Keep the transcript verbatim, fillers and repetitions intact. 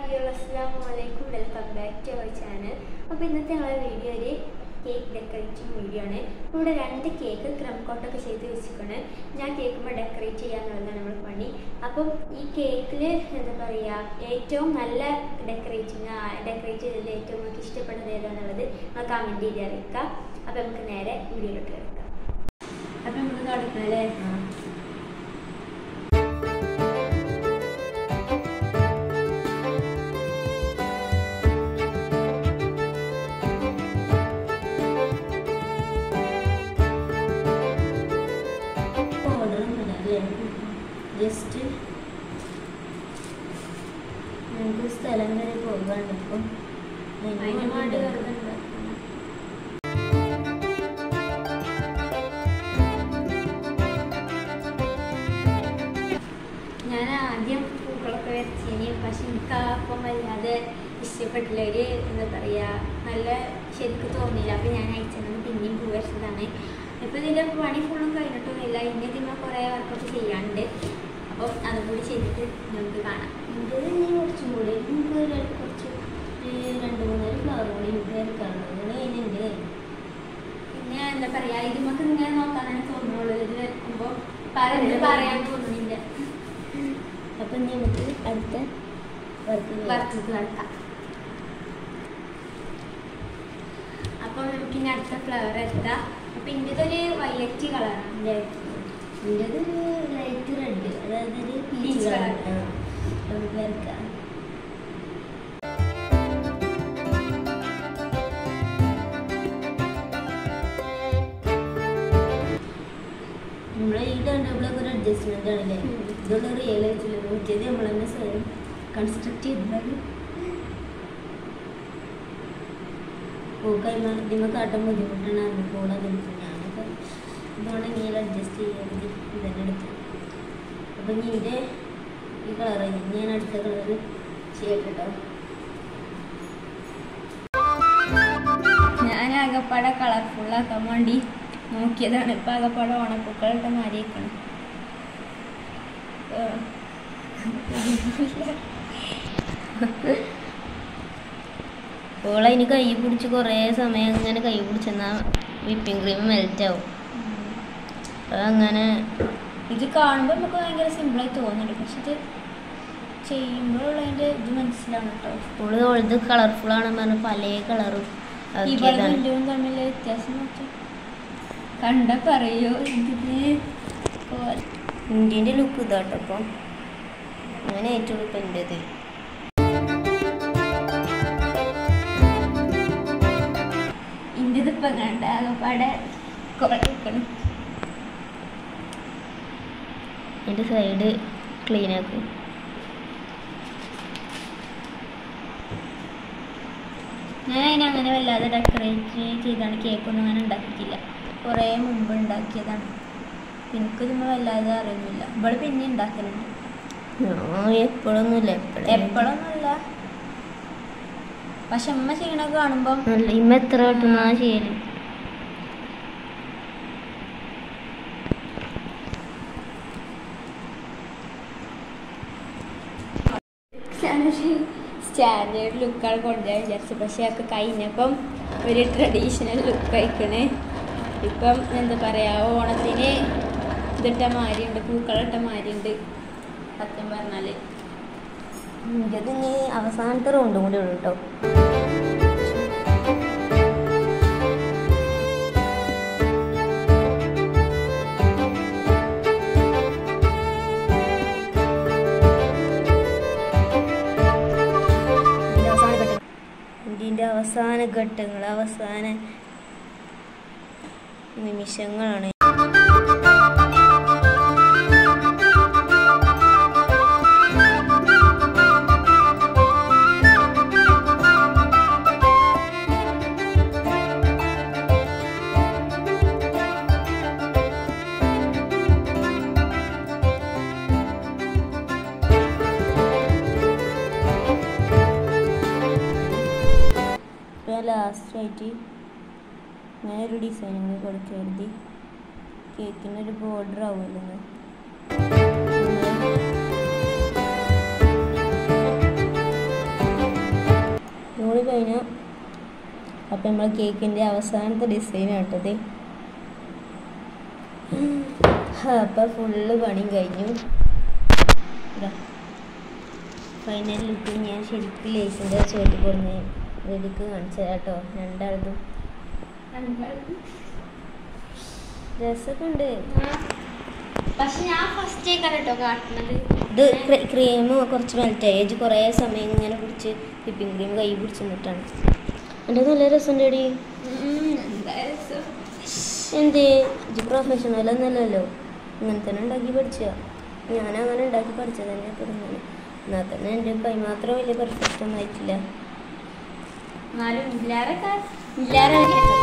viewers, assalamualaikum. Welcome back to our channel. അപ്പോൾ ഇന്നത്തെ ഞങ്ങളുടെ വീഡിയോ ഒരു കേക്ക് ഡെക്കറേറ്റിംഗ് വീഡിയോ ആണ്. ഇവിടെ രണ്ട് കേക്ക് ക്രം കോട്ടൊക്കെ ചെയ്ത് വെച്ചിരിക്കുകയാണ്. ഞാൻ കേക്കുമ്പോൾ ഡെക്കറേറ്റ് ചെയ്യാന്നുള്ളതാണ് നമ്മൾ പണി. അപ്പം ഈ കേക്കിൽ എന്താ പറയുക, ഏറ്റവും നല്ല ഡെക്കറേറ്റിംഗ് ഡെക്കറേറ്റ് ചെയ്തതിൽ ഏറ്റവും നമുക്ക് ഇഷ്ടപ്പെടുന്നത് ഏതാണെന്നുള്ളത് നമ്മൾ കമൻറ്റ് ചെയ്ത് അറിയിക്കാം. അപ്പോൾ നമുക്ക് നേരെ വീഡിയോയിലോട്ട് കിടക്കാം. അപ്പം നമുക്ക് തുടങ്ങാം അല്ലേ? ജസ്റ്റ് നമുക്ക് സ്ഥലം വരെ പോകാണ്ട് ഇപ്പം ഞാൻ ആദ്യം പൂക്കളൊക്കെ വരച്ചിനി, പക്ഷെ എനിക്ക് അപ്പം വല്ലാതെ ഇഷ്ടപ്പെട്ടില്ല. ഒരു എന്താ പറയുക, നല്ല ശരിക്കും തോന്നിയില്ല. അപ്പം ഞാൻ അയച്ചത് പിന്നെയും പൂ വരച്ചതാണ്. ഇപ്പം ഇതിൻ്റെ പണി ഫുള്ളും കഴിഞ്ഞിട്ടൊന്നുമില്ല. ഇനി ഇതിന്മേൽ കുറേ വർക്കൊക്കെ ചെയ്യാനുണ്ട്. അപ്പോൾ അതും കൂടി ചെയ്തിട്ട് നമുക്ക് കാണാം. ഇത് കുറച്ചും കൂടി നമുക്ക് കുറച്ച് രണ്ട് മൂന്നര ഫ്ലവർ കൂടി നമുക്ക് വരക്കാറുണ്ട്. അങ്ങനെ കഴിഞ്ഞിട്ട് പിന്നെ എന്താ പറയുക, ഇതിമൊക്കെ ഇങ്ങനെ നോക്കാനാണ് തോന്നുള്ളൂ. ഇത് വരക്കുമ്പോൾ പറഞ്ഞത് പറയാൻ തോന്നുന്നില്ല. അപ്പം ഇനി നമുക്ക് അടുത്ത വർക്ക് വർക്ക് നടത്താം. അപ്പോൾ നമുക്ക് ഇനി അടുത്ത ഫ്ലവർ എടുത്താം. അപ്പം ഇതൊരു വയലറ്റ് കളറാണ് അല്ലേ? ഇതിൻ്റെത് ലൈറ്റ് റെഡ്, അതായത് ഒരു പീച്ച് കളർ നമുക്ക് വരക്കാം. നമ്മളെ ഈ ടേണ്ടബിളൊക്കെ ഒരു അഡ്ജസ്റ്റ്മെൻ്റ് ആണല്ലേ? ഇതുള്ള റിയൽ ആയിട്ടില്ല, നോക്കിയത് നമ്മൾ തന്നെ സ്വയം കൺസ്ട്രക്ട് ചെയ്തത്. പൂക്കൈമാർ ഇതിമ കാട്ടാൻ ബുദ്ധിമുട്ടാണ്. അത് പോലെ അതിന് ഞാനൊക്കെ ഇതുകൊണ്ട് ഇങ്ങനെ അഡ്ജസ്റ്റ് ചെയ്യാൻ ഇതന്നെ എടുത്തു. അപ്പം ഇനി ഇതിൻ്റെ ഈ കളറ് ഞാൻ അടുത്ത കളറ് ചെയ്യട്ടെ കേട്ടോ. ഞാൻ ആകപ്പാടെ കളർഫുള്ളാക്കാൻ വേണ്ടി നോക്കിയതാണ്. ഇപ്പം ആകപ്പാടെ ഓണപ്പൂക്കളിട്ട് മാറിയേക്കണം. ഓളെ ഇനി കൈ പിടിച്ച് കുറേ സമയം ഇങ്ങനെ കൈ പിടിച്ചെന്നാൽ വിപ്പിംഗ് ക്രീം മെൽറ്റ് ആവും. അങ്ങനെ ഇത് കാണുമ്പോൾ നമുക്ക് ഭയങ്കര സിമ്പിളായി തോന്നുന്നുണ്ട്, പക്ഷെ ഇത് ചെയ്യുമ്പോഴുള്ളതിൻ്റെ ഇത് മനസ്സിലാവും കേട്ടോ. ഓള് ഓളത് കളർഫുൾ ആണെന്ന് പറഞ്ഞാൽ പല കളറും ഇവളും തമ്മിൽ വ്യത്യാസം നോക്കി കണ്ട പറയോ. ഇതിന് ഇന്ത്യൻ്റെ ലുക്ക് ഇതാട്ടോ. അപ്പം അങ്ങനെ ഏറ്റവും ഇപ്പം എൻ്റെത് ഇന്ത്യതിപ്പം കണ്ട ആകപ്പാടെ കുഴക്കണം. എൻ്റെ സൈഡ് ക്ലീൻ ആക്കും. ഞാൻ അതിനങ്ങനെ വല്ലാതെ ഡെക്കറേറ്റ് ചെയ്താണ് കേക്കൊന്നും അങ്ങനെ ഉണ്ടാക്കിയിട്ടില്ല. കുറേ മുമ്പ് ഉണ്ടാക്കിയതാണ്. എനിക്കിതൊന്നും വല്ലാതെ അറിയുന്നില്ല. ഇവിടെ പിന്നെ ഉണ്ടാക്കലുണ്ട്. എപ്പോഴൊന്നുമില്ല എപ്പോഴൊന്നുമില്ല, പക്ഷെ അമ്മ ചെയ്യണൊക്കെ കാണുമ്പോൾ ഇമ്മ എത്ര കിട്ടുന്ന ചെയ്യല്. സ്റ്റാൻഡേർഡ് ലുക്കാണ് കൊണ്ടുപോകാൻ വിചാരിച്ചു, പക്ഷെ അതൊക്കെ കഴിഞ്ഞപ്പം ഒരു ട്രഡീഷണൽ ലുക്ക് ആയിക്കണേ. ഇപ്പം എന്താ പറയുക, ഓണത്തിന് ഇതിട്ട മാരിയുണ്ട്, പൂക്കളിട്ട മാരിയുണ്ട് സത്യം പറഞ്ഞാൽ. ഇത് ഇനി അവസാനത്തെ റൗണ്ടും കൂടി ഉള്ളു കേട്ടോ. ഇതിൻ്റെ അവസാന ഘട്ടങ്ങൾ, അവസാന നിമിഷങ്ങളാണ്. ലാസ്റ്റായിട്ട് അങ്ങനെ ഒരു ഡിസൈനിങ് കൊടുക്കരുത്. കേക്കിനൊരു ബോർഡർ ആവുമല്ലോ. അപ്പം നമ്മൾ കേക്കിൻ്റെ അവസാനത്തെ ഡിസൈൻ ആട്ടത്. അപ്പം ഫുള്ള് പണിയും കഴിഞ്ഞു. ഫൈനൽ ലുക്ക് ഞാൻ ശരിക്കും ലേസിൻ്റെ ചോട്ടി കൊടുന്ന് റെഡിക്ക് കാണിച്ചു കേട്ടോ. രണ്ടാളതും രസമൊക്കെ ഉണ്ട്. പക്ഷെ ഞാൻ ഫസ്റ്റ് കേട്ടോ കാട്ടുന്നത്. ഇത് ക്രീം കുറച്ച് മെൽറ്റായി ഏജ് കുറേ സമയം ഇങ്ങനെ പിടിച്ച് വിപ്പിംഗ് ക്രീം കൈ പിടിച്ച് നിന്നിട്ടാണ്. എൻ്റെ നല്ല രസമുണ്ടടി. എന്തേ ഇത് പ്രൊഫഷണൽ ഒന്നല്ലല്ലോ, ഇങ്ങനെ തന്നെ ഉണ്ടാക്കി പഠിച്ച. ഞാനങ്ങനെ ഉണ്ടാക്കി പഠിച്ചത് തന്നെ. അപ്പം ഇങ്ങനെ എന്നാൽ തന്നെ എൻ്റെ കൈ മാത്രം വലിയ പെർഫെക്റ്റ് ഒന്നും ആയിട്ടില്ല. എന്നാലും ഇല്ലാറൊക്കെ ഇല്ലാറെ